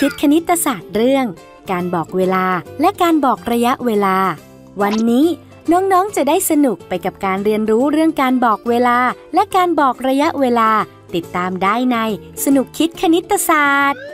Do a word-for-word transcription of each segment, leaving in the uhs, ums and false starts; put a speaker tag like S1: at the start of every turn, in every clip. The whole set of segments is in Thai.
S1: คิดคณิตศาสตร์เรื่องการบอกเวลาและการบอกระยะเวลาวันนี้น้องๆจะได้สนุกไปกับการเรียนรู้เรื่องการบอกเวลาและการบอกระยะเวลาติดตามได้ในสนุกคิดคณิตศาสตร์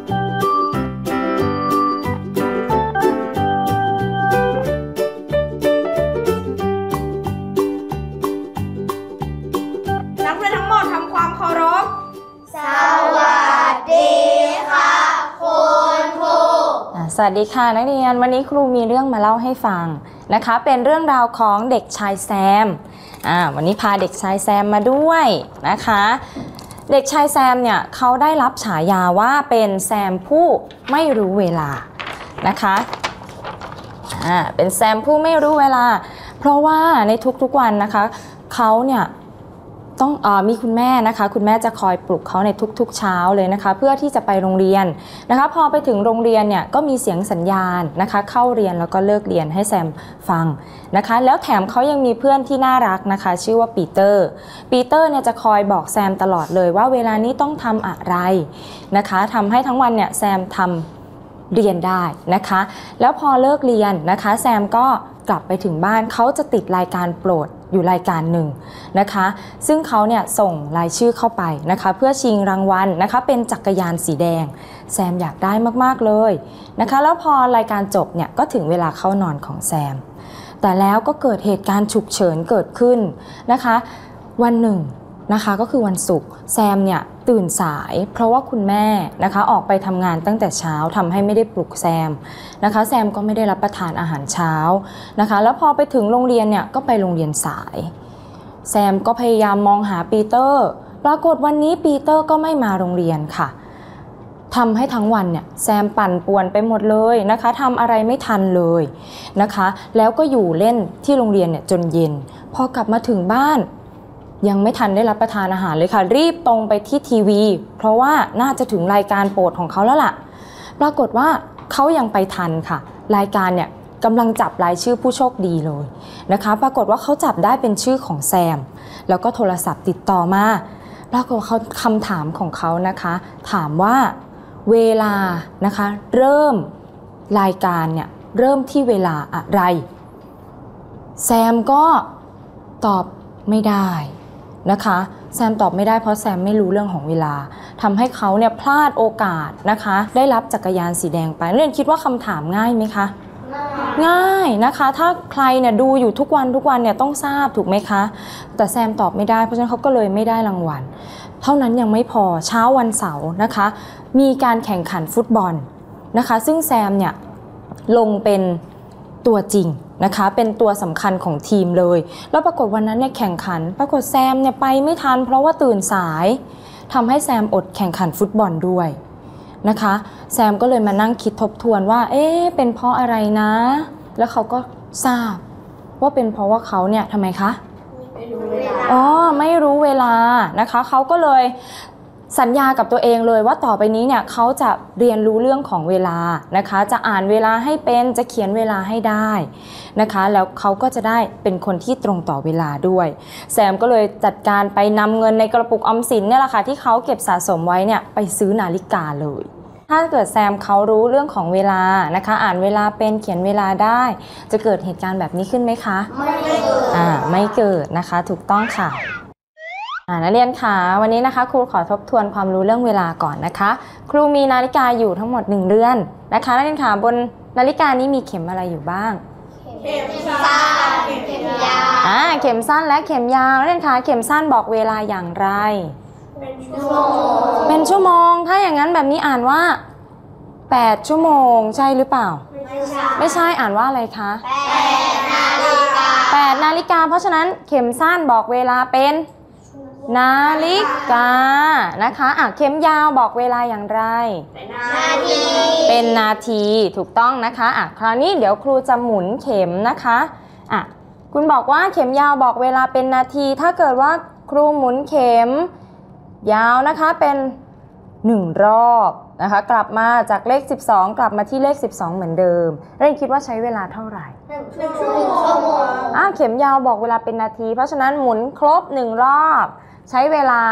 S2: นักเรียนทั้งหมดทำความเคารพ
S3: สวัสดีค่ะคุณครู
S4: สวัสดีค่ะนักเรียนวันนี้ครูมีเรื่องมาเล่าให้ฟังนะคะเป็นเรื่องราวของเด็กชายแซมอ่าวันนี้พาเด็กชายแซมมาด้วยนะคะเด็กชายแซมเนี่ยเขาได้รับฉายาว่าเป็นแซมผู้ไม่รู้เวลานะคะอ่าเป็นแซมผู้ไม่รู้เวลาเพราะว่าในทุกๆวันนะคะเขาเนี่ยต้องเอ่อมีคุณแม่นะคะคุณแม่จะคอยปลุกเขาในทุกๆเช้าเลยนะคะเพื่อที่จะไปโรงเรียนนะคะพอไปถึงโรงเรียนเนี่ยก็มีเสียงสัญญาณนะคะเข้าเรียนแล้วก็เลิกเรียนให้แซมฟังนะคะแล้วแถมเขายังมีเพื่อนที่น่ารักนะคะชื่อว่าปีเตอร์ปีเตอร์เนี่ยจะคอยบอกแซมตลอดเลยว่าเวลานี้ต้องทำอะไรนะคะทำให้ทั้งวันเนี่ยแซมทำเรียนได้นะคะแล้วพอเลิกเรียนนะคะแซมก็กลับไปถึงบ้านเขาจะติดรายการโปรดอยู่รายการหนึ่งนะคะซึ่งเขาเนี่ยส่งรายชื่อเข้าไปนะคะเพื่อชิงรางวัลนะคะเป็นจักรยานสีแดงแซมอยากได้มากๆเลยนะคะแล้วพอรายการจบเนี่ยก็ถึงเวลาเข้านอนของแซมแต่แล้วก็เกิดเหตุการณ์ฉุกเฉินเกิดขึ้นนะคะวันหนึ่งนะคะก็คือวันศุกร์แซมเนี่ยตื่นสายเพราะว่าคุณแม่นะคะออกไปทำงานตั้งแต่เช้าทำให้ไม่ได้ปลุกแซมนะคะแซมก็ไม่ได้รับประทานอาหารเช้านะคะแล้วพอไปถึงโรงเรียนเนี่ยก็ไปโรงเรียนสายแซมก็พยายามมองหาปีเตอร์ปรากฏวันนี้ปีเตอร์ก็ไม่มาโรงเรียนค่ะทำให้ทั้งวันเนี่ยแซมปั่นป่วนไปหมดเลยนะคะทำอะไรไม่ทันเลยนะคะแล้วก็อยู่เล่นที่โรงเรียนเนี่ยจนเย็นพอกลับมาถึงบ้านยังไม่ทันได้รับประทานอาหารเลยค่ะรีบตรงไปที่ทีวีเพราะว่าน่าจะถึงรายการโปรดของเขาแล้วล่ะปรากฏว่าเขายังไปทันค่ะรายการเนี่ยกำลังจับรายชื่อผู้โชคดีเลยนะคะปรากฏว่าเขาจับได้เป็นชื่อของแซมแล้วก็โทรศัพท์ติดต่อมาปรากฏเขาคำถามของเขานะคะถามว่าเวลานะคะเริ่มรายการเนี่ยเริ่มที่เวลาอะไรแซมก็ตอบไม่ได้นะคะแซมตอบไม่ได้เพราะแซมไม่รู้เรื่องของเวลาทำให้เขาเนี่ยพลาดโอกาสนะคะได้รับจักรยานสีแดงไปนักเรียนคิดว่าคำถามง่ายไหมคะง่ายนะคะถ้าใครเนี่ยดูอยู่ทุกวันทุกวันเนี่ยต้องทราบถูกไหมคะแต่แซมตอบไม่ได้เพราะฉะนั้นเขาก็เลยไม่ได้รางวัลเท่านั้นยังไม่พอเช้าวันเสาร์นะคะมีการแข่งขันฟุตบอลนะคะซึ่งแซมเนี่ยลงเป็นตัวจริงนะคะเป็นตัวสำคัญของทีมเลยแล้วปรากฏวันนั้นเนี่ยแข่งขันปรากฏแซมเนี่ยไปไม่ทันเพราะว่าตื่นสายทำให้แซมอดแข่งขันฟุตบอลด้วยนะคะแซมก็เลยมานั่งคิดทบทวนว่าเอ๊ะเป็นเพราะอะไรนะแล้วเขาก็ทราบว่าเป็นเพราะว่าเขาเนี่ยทำไมคะไม่รู้เวลาอ๋อไม่รู้เวลานะคะเขาก็เลยสัญญากับตัวเองเลยว่าต่อไปนี้เนี่ยเขาจะเรียนรู้เรื่องของเวลานะคะจะอ่านเวลาให้เป็นจะเขียนเวลาให้ได้นะคะแล้วเขาก็จะได้เป็นคนที่ตรงต่อเวลาด้วยแซมก็เลยจัดการไปนำเงินในกระปุกออมสินเนี่ยแหละค่ะที่เขาเก็บสะสมไว้เนี่ยไปซื้อนาฬิกาเลยถ้าเกิดแซมเขารู้เรื่องของเวลานะคะอ่านเวลาเป็นเขียนเวลาได้จะเกิดเหตุการณ์แบบนี้ขึ้นไหมคะไม่เกิดอ่าไม่เกิดนะคะถูกต้องค่ะนักเรียนค่ะวันนี้นะคะครูขอทบทวนความรู้เรื่องเวลาก่อนนะคะครูมีนาฬิกาอยู่ทั้งหมดหนึ่งเรือนนะคะนักเรียนค่ะบนนาฬิกานี้มีเข็มอะไรอยู่บ้างเข็มสั้นเข็มยาวอ่าเข็มสั้นและเข็มยาวนักเรียนค่ะเข็มสั้นบอกเวลาอย่างไรเป็นชั่วโมงเป็นชั่วโมงถ้าอย่างนั้นแบบนี้อ่านว่าแปดชั่วโมงใช่หรือเปล่าไม่ใช่ไม่ใช่อ่านว่าอะไรคะแปดนาฬิกาแปดนาฬิกาเพราะฉะนั้นเข็มสั้นบอกเวลาเป็นนาฬิกานะคะอ่ะเข็มยาวบอกเวลาอย่างไรเป็นนาทีเป็นนาทีถูกต้องนะคะอ่ะคราวนี้เดี๋ยวครูจะหมุนเข็มนะคะอ่ะคุณบอกว่าเข็มยาวบอกเวลาเป็นนาทีถ้าเกิดว่าครูหมุนเข็มยาวนะคะเป็นหนึ่งรอบนะคะกลับมาจากเลขสิบสองกลับมาที่เลขสิบสองเหมือนเดิมเรนคิดว่าใช้เวลาเท่าไหร่หนึ่งชั่วโมงอ่ะเข็มยาวบอกเวลาเป็นนาทีเพราะฉะนั้นหมุนครบหนึ่งรอบใช้เวลาห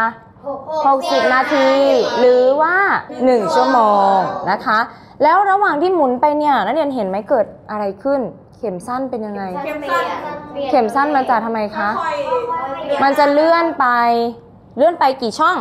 S4: หกสิบนาทีหรือว่าหนึ่งชั่วโมงนะคะแล้วระหว่างที่หมุนไปเนี่ยนักเรียนเห็นไหมเกิดอะไรขึ้นเข็มสั้นเป็นยังไง
S2: เข็มสั้น
S4: เข็มสั้นมันจะทำไมคะมันจะเลื่อนไปเลื่อนไปกี่ช่อง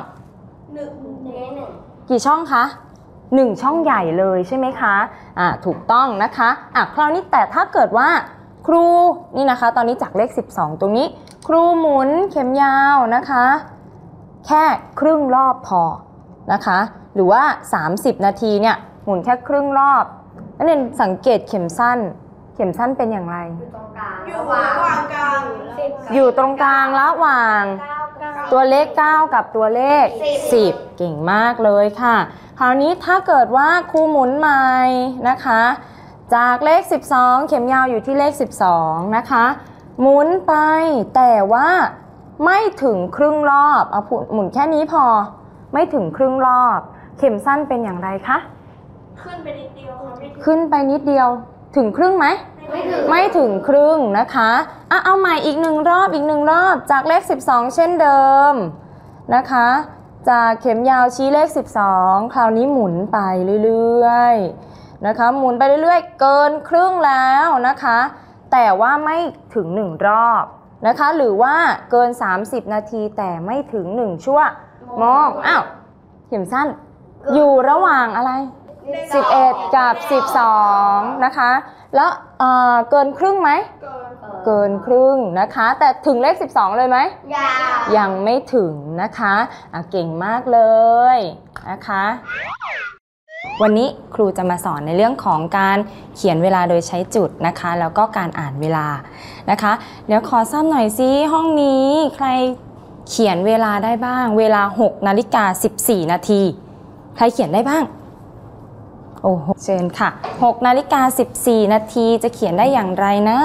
S4: กี่ช่องคะหนึ่งช่องใหญ่เลยใช่ไหมคะอ่าถูกต้องนะคะอ่ะคราวนี้แต่ถ้าเกิดว่าครูนี่นะคะตอนนี้จากเลขสิบสองตรงนี้ครูหมุนเข็มยาวนะคะแค่ครึ่งรอบพอนะคะหรือว่าสามสิบนาทีเนี่ยหมุนแค่ครึ่งรอบนักเรียนสังเกตเข็มสั้นเข็มสั้นเป็นอย่างไร
S2: อยู่ระหว่างกลาง
S4: อยู่ตรงกลางระหว่างตัวเลขเก้ากับตัวเลขสิบเก่งมากเลยค่ะคราวนี้ถ้าเกิดว่าครูหมุนใหม่นะคะจากเลขสิบสองเข็มยาวอยู่ที่เลขสิบสองนะคะหมุนไปแต่ว่าไม่ถึงครึ่งรอบเอาหมุนแค่นี้พอไม่ถึงครึ่งรอบเข็มสั้นเป็นอย่างไรคะ
S2: ขึ้นไปนิดเดียว
S4: ขึ้นไปนิดเดียวถึงครึ่งไหมไม่ถึงไม่ถึงครึ่งนะคะอ่ะเอาใหม่อีกหนึ่งรอบอีกหนึ่งรอบจากเลขสิบสองเช่นเดิมนะคะจากเข็มยาวชี้เลขสิบสองคราวนี้หมุนไปเรื่อยๆนะคะหมุนไปเรื่อยๆเกินครึ่งแล้วนะคะแต่ว่าไม่ถึงหนึ่งรอบนะคะหรือว่าเกินสามสิบนาทีแต่ไม่ถึงหนึ่งชั่วโมงอ้าวเข็มสั้นอยู่ระหว่างอะไรสิบเอ็ดกับสิบสองนะคะแล้วเอ่อเกินครึ่งไหมเกินครึ่งนะคะแต่ถึงเลขสิบสองเลยไหมยังยังไม่ถึงนะคะอ่ะเก่งมากเลยนะคะวันนี้ครูจะมาสอนในเรื่องของการเขียนเวลาโดยใช้จุดนะคะแล้วก็การอ่านเวลานะคะเดี๋ยวขอทราบหน่อยซิห้องนี้ใครเขียนเวลาได้บ้างเวลาหกนาฬิกาสิบสี่นาทีใครเขียนได้บ้างโอ้โหเชิญค่ะหกนาฬิกาสิบสี่นาทีจะเขียนได้อย่างไรนะ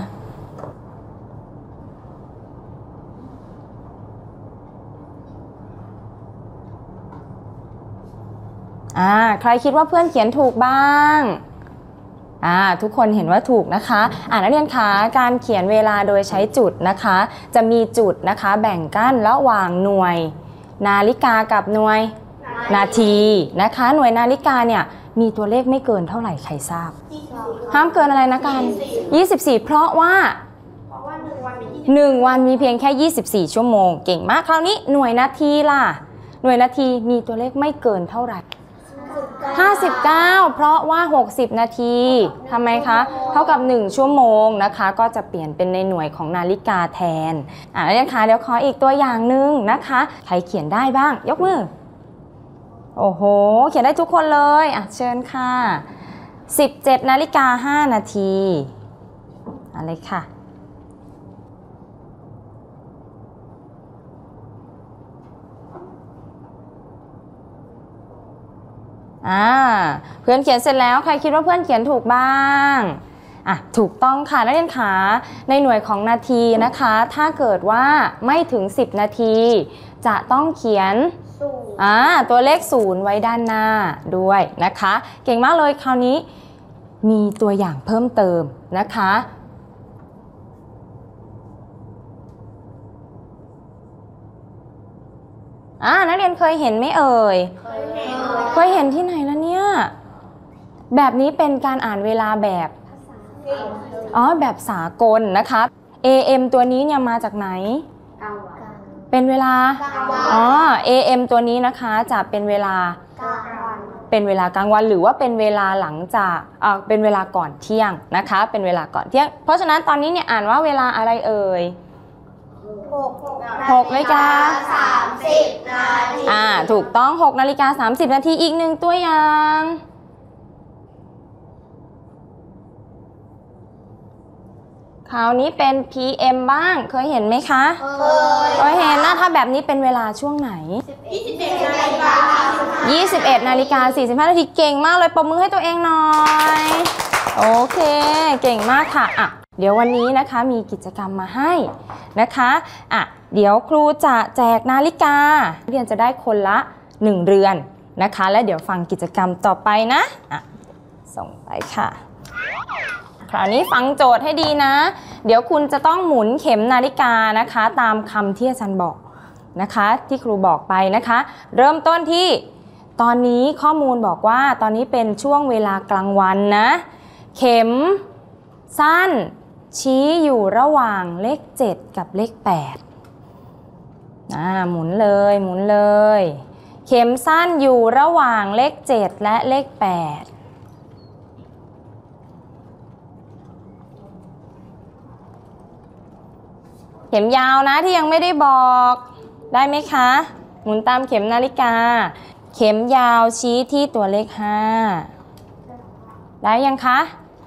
S4: อ่าใครคิดว่าเพื่อนเขียนถูกบ้างอ่าทุกคนเห็นว่าถูกนะคะอ่านักเรียนคะการเขียนเวลาโดยใช้จุดนะคะจะมีจุดนะคะแบ่งกั้นระหว่างหน่วยนาฬิกากับหน่วยนาทีนะคะหน่วยนาฬิกาเนี่ยมีตัวเลขไม่เกินเท่าไหร่ใครทราบห้ามเกินอะไรนะกันยี่สิบสี่เพราะว่าหนึ่งวันมีเพียงแค่ยี่สิบสี่ชั่วโมงเก่งมากคราวนี้หน่วยนาทีล่ะหน่วยนาทีมีตัวเลขไม่เกินเท่าไหร่ห้าสิบเก้าเพราะว่าหกสิบนาทีทำไมคะเท่ากับหนึ่งชั่วโมงนะคะก็จะเปลี่ยนเป็นในหน่วยของนาฬิกาแทนอ่ะแล้วนะคะเดี๋ยวขออีกตัวอย่างหนึ่งนะคะใครเขียนได้บ้างยกมือโอ้โหเขียนได้ทุกคนเลยอ่ะเชิญค่ะสิบเจ็ดนาฬิกาห้านาทีอะไรค่ะอ่าเพื่อนเขียนเสร็จแล้วใครคิดว่าเพื่อนเขียนถูกบ้างอ่ะถูกต้องค่ะนักเรียนคะในหน่วยของนาทีนะคะถ้าเกิดว่าไม่ถึงสิบนาทีจะต้องเขียนอ่าตัวเลขศูนย์ไว้ด้านหน้าด้วยนะคะเก่งมากเลยคราวนี้มีตัวอย่างเพิ่มเติมนะคะอ่านักเรียนเคยเห็นไหมเอ่ยเคยเห็นเคยเห็นที่ไหนแล้วเนี่ยแบบนี้เป็นการอ่านเวลาแบบอ๋อแบบสากลนะคะ เอ เอ็ม ตัวนี้เนี่ยมาจากไหนเป็นเวลาอ๋อ เอ เอ็ม ตัวนี้นะคะจะเป็นเวลาเป็นเวลากลางวันหรือว่าเป็นเวลาหลังจากอ่าเป็นเวลาก่อนเที่ยงนะคะเป็นเวลาก่อนเที่ยงเพราะฉะนั้นตอนนี้เนี่ยอ่านว่าเวลาอะไรเอ่ยหกนาฬิกา
S3: สามสิบนาที
S4: อ่าถูกต้องหกนาฬิกาสามสิบนาทีอีกหนึ่งตัวอย่างคราวนี้เป็น พี เอ็ม บ้างเคยเห็นไหมคะเคยเห็นนะถ้าแบบนี้เป็นเวลาช่วงไหน
S2: ยี่สิบเอ็ดนาฬิกา
S4: ยี่สิบเอ็ดนาฬิกาสี่สิบห้านาทีเก่งมากเลยปรบมือให้ตัวเองหน่อยโอเคเก่งมากค่ะอ่ะเดี๋ยววันนี้นะคะมีกิจกรรมมาให้นะคะอ่ะเดี๋ยวครูจะแจกนาฬิกานักเรียนจะได้คนละหนึ่งเรือนนะคะและเดี๋ยวฟังกิจกรรมต่อไปนะอ่ะส่งไปค่ะคราวนี้ฟังโจทย์ให้ดีนะเดี๋ยวคุณจะต้องหมุนเข็มนาฬิกานะคะตามคำที่อาจารย์บอกนะคะที่ครูบอกไปนะคะเริ่มต้นที่ตอนนี้ข้อมูลบอกว่าตอนนี้เป็นช่วงเวลากลางวันนะเข็มสั้นชี้อยู่ระหว่างเลขเจ็ดกับเลขแปดอ่าหมุนเลยหมุนเลยเข็มสั้นอยู่ระหว่างเลขเจ็ดและเลขแปดเข็มยาวนะที่ยังไม่ได้บอกได้ไหมคะหมุนตามเข็มนาฬิกาเข็มยาวชี้ที่ตัวเลขห้าได้ยังคะ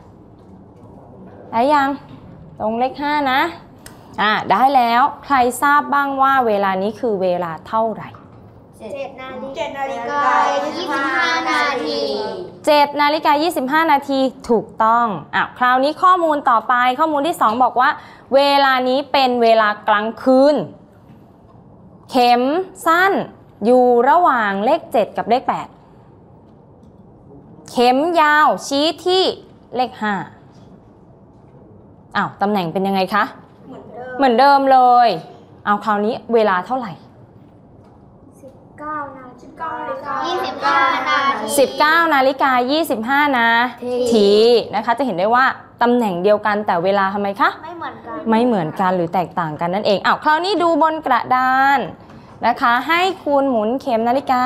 S4: ได้ยังตรงเลขห้านะอ่ะได้แล้วใครทราบบ้างว่าเวลานี้คือเวลาเท่าไหร่
S3: เจ็ดนาฬิกา
S2: เจ็ดนาฬิกา
S3: ยี่สิบห้านาที
S4: เจ็ดนาฬิกายี่สิบห้านาทีถูกต้องอ่ะคราวนี้ข้อมูลต่อไปข้อมูลที่สองบอกว่าเวลานี้เป็นเวลากลางคืนเข็มสั้นอยู่ระหว่างเลขเจ็ดกับเลขแปดเข็มยาวชี้ที่เลขห้าอ้าวตำแหน่งเป็นยังไงคะเหมือนเดิมเลยเอาคราวนี้เวลาเท่าไหร่
S3: สิบเก้านาฬิกา
S2: ยี่สิบเก้านาที
S4: สิบเก้านาฬิกายี่สิบห้านาทีนะคะจะเห็นได้ว่าตำแหน่งเดียวกันแต่เวลาทำไมคะ
S3: ไม่เหมือนกัน
S4: ไม่เหมือนกันหรือแตกต่างกันนั่นเองอ้าวคราวนี้ดูบนกระดานนะคะให้คุณหมุนเข็มนาฬิกา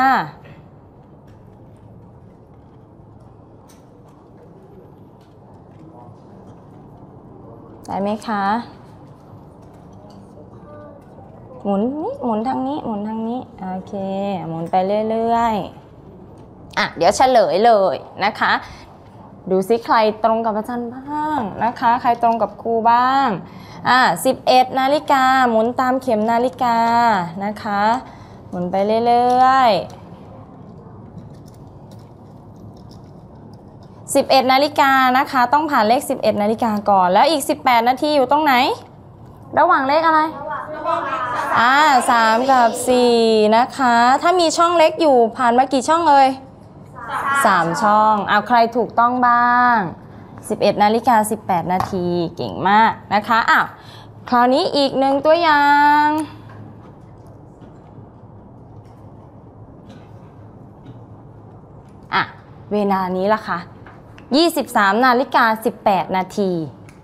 S4: ได้ไหมคะหมุนนี่หมุนทางนี้หมุนทางนี้โอเคหมุนไปเรื่อยๆอ่ะเดี๋ยวเฉลยเลยนะคะดูซิใครตรงกับอาจารย์บ้างนะคะใครตรงกับครูบ้างอ่ะสิบเอ็ดนาฬิกาหมุนตามเข็มนาฬิกานะคะหมุนไปเรื่อยๆสิบเอ็ดนาฬิกานะคะต้องผ่านเลขสิบเอ็ดนาฬิกาก่อนแล้วอีกสิบแปดนาทีอยู่ตรงไหนระหว่างเลขอะไรอ่าสามกับสี่นะคะถ้ามีช่องเล็กอยู่ผ่านมากี่ช่องเอ่ยสามช่องเอาใครถูกต้องบ้างสิบเอ็ดนาฬิกาสิบแปดนาทีเก่งมากนะคะอ้าวคราวนี้อีกหนึ่งตัวอย่างอ่ะเวลานี้ล่ะคะยี่สิบสามนาฬิกาสิบแปดนาที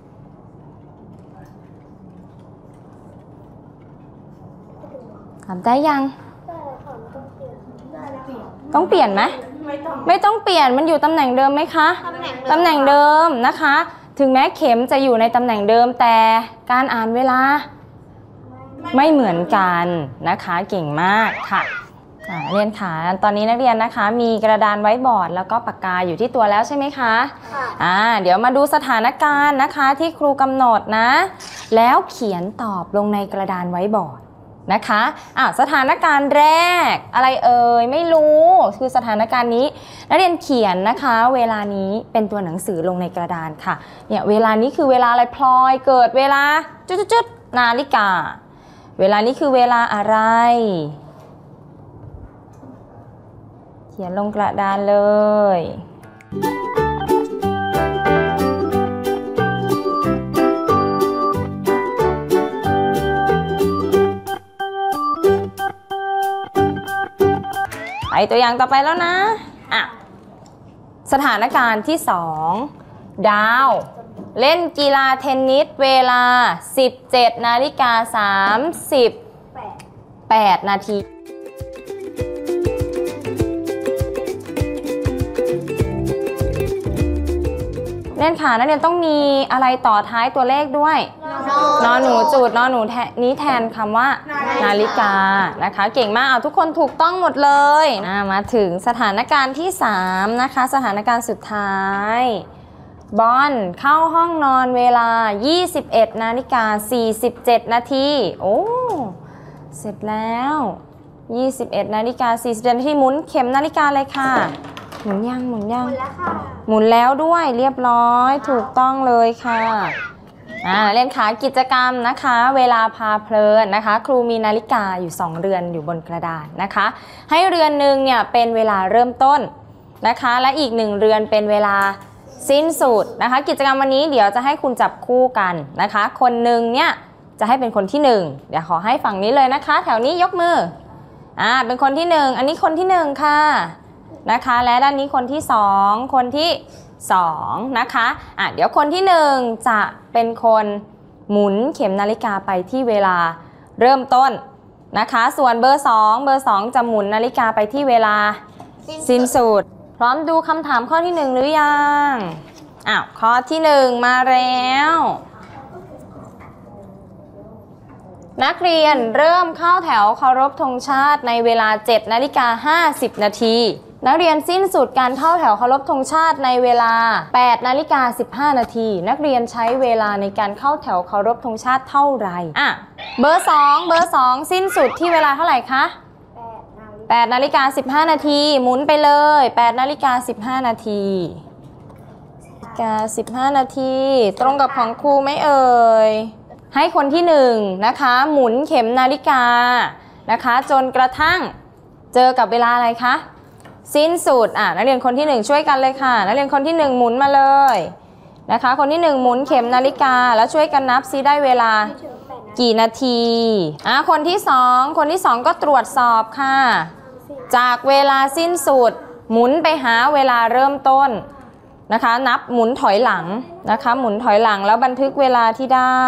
S4: ทำได้ยังต้องเปลี่ยนไหมไม่ต้องเปลี่ยนมันอยู่ตำแหน่งเดิมไหมคะตำแหน่งเดิมนะคะถึงแม้เข็มจะอยู่ในตำแหน่งเดิมแต่การอ่านเวลาไม่เหมือนกันนะคะเก่งมากค่ะนักเรียนค่ะตอนนี้นักเรียนนะคะมีกระดานไว้บอร์ดแล้วก็ปากกาอยู่ที่ตัวแล้วใช่ไหมคะอ่าเดี๋ยวมาดูสถานการณ์นะคะที่ครูกำหนดนะแล้วเขียนตอบลงในกระดานไว้บอร์ดนะคะอ่ะสถานการณ์แรกอะไรเอ่ยไม่รู้คือสถานการณ์นี้นักเรียนเขียนนะคะเวลานี้เป็นตัวหนังสือลงในกระดานค่ะเนี่ยเวลานี้คือเวลาอะไรพลอยเกิดเวลาจุดๆๆนาฬิกาเวลานี้คือเวลาอะไรเขียนลงกระดานเลยไปตัวอย่างต่อไปแล้วนะอ่ะสถานการณ์ที่สองดาวเล่นกีฬาเทนนิสเวลาสิบเจ็ดนาฬิกาสามสิบแปดนาทีเล่นค่ะนักเรียนต้องมีอะไรต่อท้ายตัวเลขด้วยนอหนูจุดนอหนูนี้แทนคำว่านาฬิกานะคะเก่งมากเอาทุกคนถูกต้องหมดเลยนะมาถึงสถานการณ์ที่สามนะคะสถานการณ์สุดท้ายบอลเข้าห้องนอนเวลายี่สิบเอ็ดนาฬิกาสี่สิบเจ็ดนาทีโอ้เสร็จแล้วยี่สิบเอ็ดนาฬิกาสี่สิบเจ็ดนาทีหมุนเข็มนาฬิกาเลยค่ะหมุนยังหมุนยังหมุนแล้วด้วยเรียบร้อยถูกต้องเลยค่ะอ่าเล่นขากิจกรรมนะคะเวลาพาเพลินนะคะครูมีนาฬิกาอยู่สองเรือนอยู่บนกระดานนะคะให้เรือนหนึ่งเนี่ยเป็นเวลาเริ่มต้นนะคะและอีกหนึ่งเรือนเป็นเวลาสิ้นสุดนะคะกิจกรรมวันนี้เดี๋ยวจะให้คุณจับคู่กันนะคะคนหนึ่งเนี่ยจะให้เป็นคนที่หนึ่งเดี๋ยวขอให้ฝั่งนี้เลยนะคะแถวนี้ยกมืออ่าเป็นคนที่หนึ่งอันนี้คนที่หนึ่งค่ะนะคะและด้านนี้คนที่สองคนที่สองนะคะอ่ะเดี๋ยวคนที่หนึ่งจะเป็นคนหมุนเข็มนาฬิกาไปที่เวลาเริ่มต้นนะคะส่วนเบอร์สองเบอร์สองจะหมุนนาฬิกาไปที่เวลาสิ้นสุดพร้อมดูคำถามข้อที่หนึ่งหรือยังอ้าวข้อที่หนึ่งมาแล้วนักเรียนเริ่มเข้าแถวเคารพธงชาติในเวลาเจ็ดนาฬิกาห้าสิบนาทีนักเรียนสิ้นสุดการเข้าแถวเคารพธงชาติในเวลาแปดนาฬิกาสิบห้านาทีนักเรียนใช้เวลาในการเข้าแถวเคารพธงชาติเท่าไหร่อ่ะเบอร์สองเบอร์สองสิ้นสุดที่เวลาเท่าไหร่คะแปดนาฬิกาสิบห้านาทีหมุนไปเลยแปดนาฬิกาสิบห้านาทีนาฬิกาสิบห้านาทีตรงกับของครูไหมเอ่ยให้คนที่หนึ่งนะคะหมุนเข็มนาฬิกานะคะจนกระทั่งเจอกับเวลาอะไรคะสิ้นสุดอ่ะนักเรียนคนที่หนึ่งช่วยกันเลยค่ะนักเรียนคนที่หนึ่งหมุนมาเลยนะคะคนที่หนึ่งหมุนเข็มนาฬิกาแล้วช่วยกันนับซิได้เวลากี่นาทีอ่ะคนที่สองคนที่สองก็ตรวจสอบค่ะจากเวลาสิ้นสุดหมุนไปหาเวลาเริ่มต้นนะคะนับหมุนถอยหลังนะคะหมุนถอยหลังแล้วบันทึกเวลาที่ได้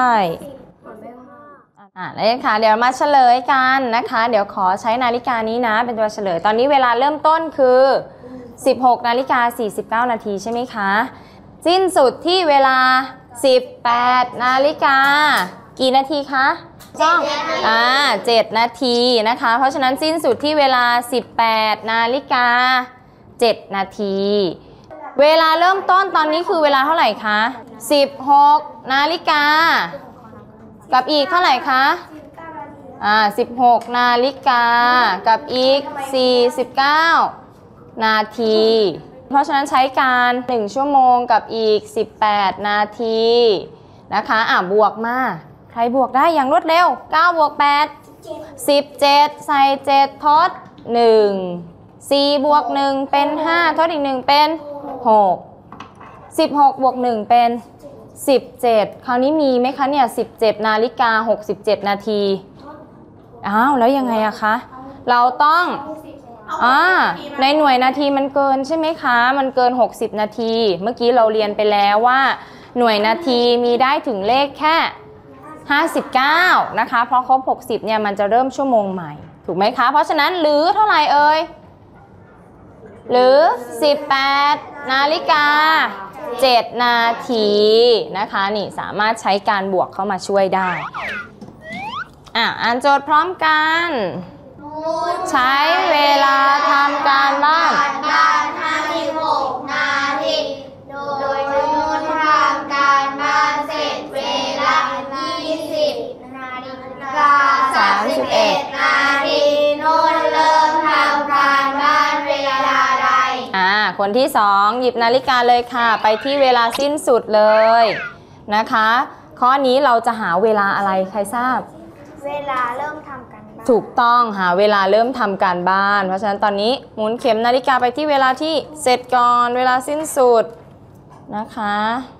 S4: อ่ะแล้วค่ะเดี๋ยวมาเฉลยกันนะคะเดี๋ยวขอใช้นาฬิกานี้นะเป็นตัวเฉลยตอนนี้เวลาเริ่มต้นคือสิบหกนาฬิกาสี่สิบเก้านาทีใช่ไหมคะสิ้นสุดที่เวลาสิบแปดนาฬิกากี่นาทีคะจ้องอ่าเจ็ดนาทีนะคะเพราะฉะนั้นสิ้นสุดที่เวลาสิบแปดนาฬิกาเจ็ดนาทีเวลาเริ่มต้นตอนนี้คือเวลาเท่าไหร่คะสิบหกนาฬิกากับอีกเท่าไหร่คะอ่าสิบหกนาฬิกากับอีกสี่สิบเก้านาทีเพราะฉะนั้นใช้การหนึ่งชั่วโมงกับอีกสิบแปดนาทีนะคะอ่ะบวกมาใครบวกได้อย่างรวดเร็วเก้าบวกแปด สิบเจ็ดใส่เจ็ดทดหนึ่ง สี่บวกหนึ่งเป็นห้าทดอีกหนึ่งเป็นหก สิบหกบวกหนึ่งเป็นสิบเจ็ดคราวนี้มีไหมคะเนี่ยสิบเจ็ดนาฬิกาหกสิบเจ็ดนาทีอ้าวแล้วยังไงอะคะเราต้องอ่าในหน่วยนาทีมันเกินใช่ไหมคะมันเกินหกสิบนาทีเมื่อกี้เราเรียนไปแล้วว่าหน่วยนาทีมีได้ถึงเลขแค่ห้าสิบเก้านะคะเพราะครบหกสิบเนี่ยมันจะเริ่มชั่วโมงใหม่ถูกไหมคะเพราะฉะนั้นหรือเท่าไหร่เอ่ยหรือสิบแปดนาฬิกาเจ็ดนาทีนะคะนี่สามารถใช้การบวกเข้ามาช่วยได้อ่ะอ่านโจทย์พร้อมกันใช้เวลาทำการบ้าน
S3: ห้าสิบหกนาทีโดยนุ่นทำการบ้านเสร็จเวลายี่สิบนาฬิกาสามสิบเอ็ดนาทีนุ่นเริ่มทำการบ้านเวลาใด
S4: อ่าคนที่สองหยิบนาฬิกาเลยค่ะไปที่เวลาสิ้นสุดเลยนะคะข้อนี้เราจะหาเวลาอะไรใครทราบ
S3: เวลาเริ่มทำการบ้าน
S4: ถูกต้องหาเวลาเริ่มทำการบ้านเพราะฉะนั้นตอนนี้หมุนเข็มนาฬิกาไปที่เวลาที่เสร็จก่อนเวลาสิ้นสุดนะคะ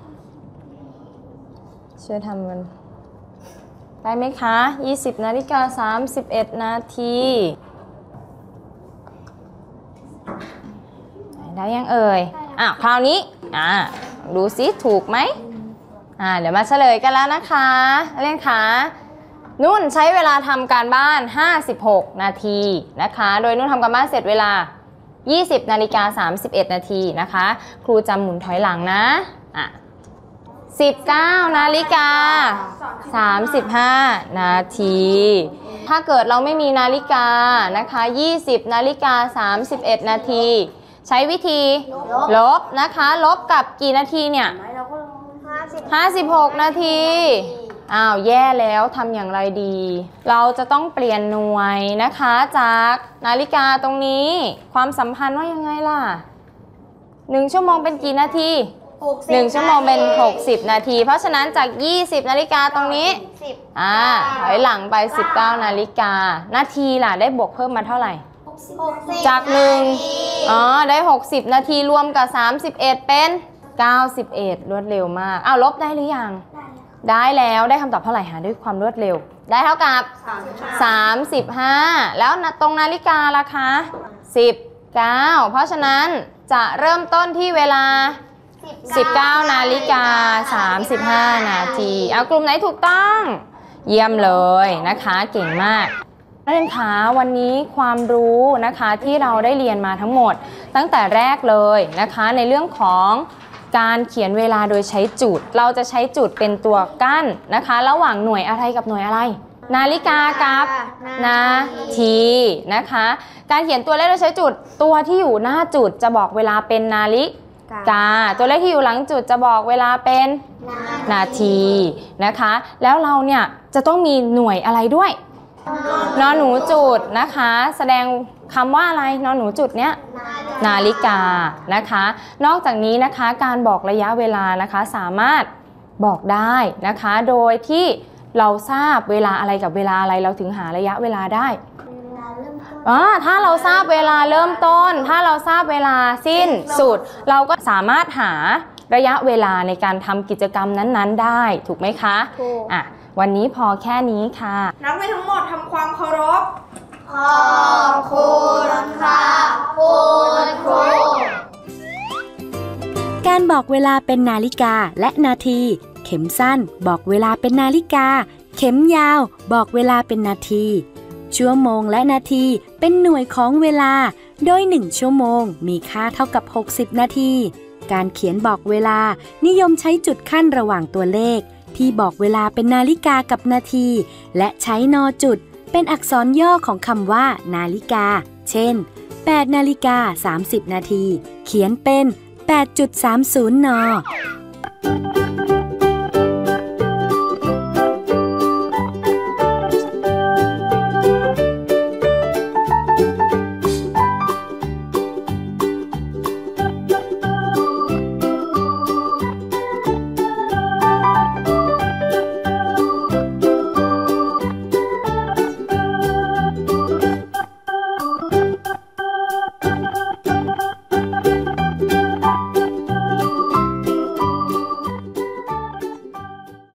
S4: ช่วยทำมันได้ไหมคะยี่สิบนาฬิกาสามสิบเอ็ดนาทีได้ยังเอ่ยอ่ะคราวนี้อ่ะดูซิถูกไหมอ่ะเดี๋ยวมาเฉลยกันแล้วนะคะเล่นค่ะนุ่นใช้เวลาทำการบ้านห้าสิบหกนาทีนะคะโดยนุ่นทำการบ้านเสร็จเวลายี่สิบนาฬิกาสามสิบเอ็ดนาทีนะคะครูจำหมุนถอยหลังนะอ่ะสิบเก้านาฬิกาสามสิบห้านาทีถ้าเกิดเราไม่มีนาฬิกานะคะยี่สิบนาฬิกาสามสิบเอ็ดนาทีใช้วิธีลบนะคะลบกับกี่นาทีเนี่ยห้าสิบหกนาทีอ้าวแย่แล้วทำอย่างไรดีเราจะต้องเปลี่ยนหน่วยนะคะจากนาฬิกาตรงนี้ความสัมพันธ์ว่ายังไงล่ะหนึ่งชั่วโมงเป็นกี่นาทีหนึ่งชั่วโมงเป็นหกสิบนาทีเพราะฉะนั้นจากยี่สิบนาฬิกาตรงนี้อ่าถอยหลังไปสิบเก้านาฬิกานาทีล่ะได้บวกเพิ่มมาเท่าไหร่จากหนึ่งอ๋อได้หกสิบนาทีรวมกับสามสิบเอ็ดเป็นเก้าสิบเอ็ดรวดเร็วมากอ้าวลบได้หรือยังได้แล้วได้คำตอบเท่าไหร่หาด้วยความรวดเร็วได้เท่ากับสามสิบห้าแล้วตรงนาฬิกาล่ะคะสิบเก้าเพราะฉะนั้นจะเริ่มต้นที่เวลาสิบเก้านาฬิกาสามสิบห้านาทีเอากลุ่มไหนถูกต้องเยี่ยมเลยนะคะเก่งมากนักเรียนคะวันนี้ความรู้นะคะที่เราได้เรียนมาทั้งหมดตั้งแต่แรกเลยนะคะในเรื่องของการเขียนเวลาโดยใช้จุดเราจะใช้จุดเป็นตัวกั้นนะคะระหว่างหน่วยอะไรกับหน่วยอะไรนาฬิกากับนาทีนะคะการเขียนตัวเลขโดยใช้จุดตัวที่อยู่หน้าจุดจะบอกเวลาเป็นนาฬิกาตัวเลขที่อยู่หลังจุดจะบอกเวลาเป็นนาทีนะคะแล้วเราเนี่ยจะต้องมีหน่วยอะไรด้วยนอหนูจุดนะคะแสดงคำว่าอะไรนอหนูจุดเนี้ยนาฬิกานะคะนอกจากนี้นะคะการบอกระยะเวลานะคะสามารถบอกได้นะคะโดยที่เราทราบเวลาอะไรกับเวลาอะไรเราถึงหาระยะเวลาได้อ๋อถ้าเราทราบเวลาเริ่มต้นถ้าเราทราบเวลาสิ้นสุดเราก็สามารถหาระยะเวลาในการทำกิจกรรมนั้นๆได้ถูกไหมคะอ่ะวันนี้พอแค่นี้ค่ะ
S2: นักเรียนทั้งหมดทำความเคารพ
S3: ขอบคุณค่ะคุณครู
S1: การบอกเวลาเป็นนาฬิกาและนาทีเข็มสั้นบอกเวลาเป็นนาฬิกาเข็มยาวบอกเวลาเป็นนาทีชั่วโมงและนาทีเป็นหน่วยของเวลาโดยหนึ่งชั่วโมงมีค่าเท่ากับหกสิบนาทีการเขียนบอกเวลานิยมใช้จุดขั้นระหว่างตัวเลขที่บอกเวลาเป็นนาฬิกากับนาทีและใช้นอจุดเป็นอักษรย่อของคำว่านาฬิกาเช่นแปดนาฬิกาสามสิบนาทีเขียนเป็น แปดจุดสามศูนย์ น